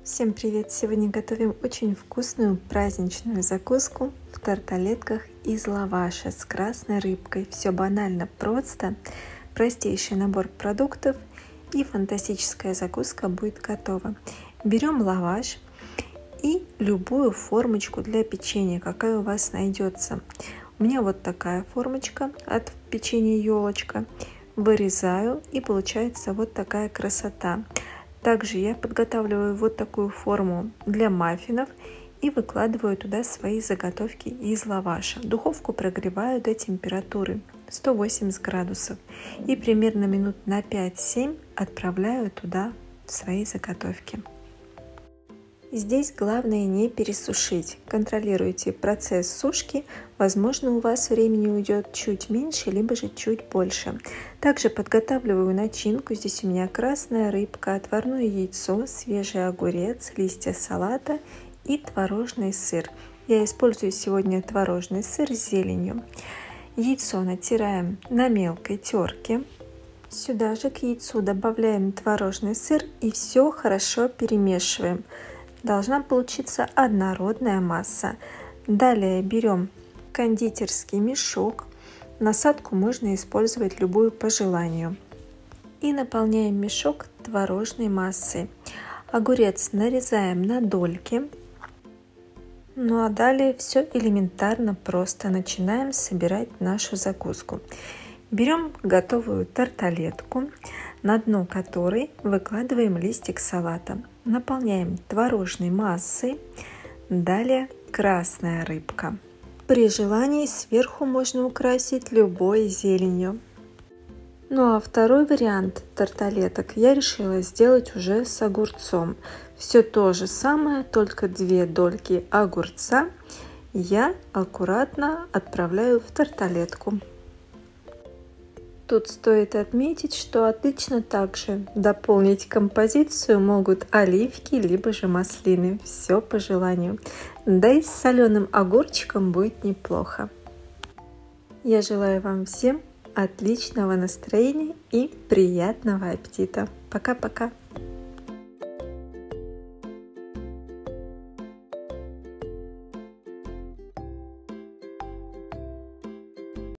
Всем привет! Сегодня готовим очень вкусную праздничную закуску в тарталетках из лаваша с красной рыбкой. Все банально просто, простейший набор продуктов и фантастическая закуска будет готова. Берем лаваш и любую формочку для печенья, какая у вас найдется. У меня вот такая формочка от печенья елочка. Вырезаю, и получается вот такая красота. Также я подготавливаю вот такую форму для маффинов и выкладываю туда свои заготовки из лаваша. Духовку прогреваю до температуры 180 градусов и примерно минут на 5-7 отправляю туда свои заготовки. Здесь главное не пересушить. Контролируйте процесс сушки. Возможно, у вас времени уйдет чуть меньше, либо же чуть больше. Также подготавливаю начинку. Здесь у меня красная рыбка, отварное яйцо, свежий огурец, листья салата и творожный сыр. Я использую сегодня творожный сыр с зеленью. Яйцо натираем на мелкой терке. Сюда же к яйцу добавляем творожный сыр и все хорошо перемешиваем. Должна получиться однородная масса. Далее берем кондитерский мешок. Насадку можно использовать любую по желанию. И наполняем мешок творожной массой. Огурец нарезаем на дольки. Ну а далее все элементарно просто. Начинаем собирать нашу закуску. Берем готовую тарталетку, на дно которой выкладываем листик салата. Наполняем творожной массой. Далее красная рыбка. При желании сверху можно украсить любой зеленью. Ну а второй вариант тарталеток я решила сделать уже с огурцом. Все то же самое, только 2 дольки огурца я аккуратно отправляю в тарталетку. Тут стоит отметить, что отлично также дополнить композицию могут оливки, либо же маслины. Все по желанию. Да и с соленым огурчиком будет неплохо. Я желаю вам всем отличного настроения и приятного аппетита. Пока-пока!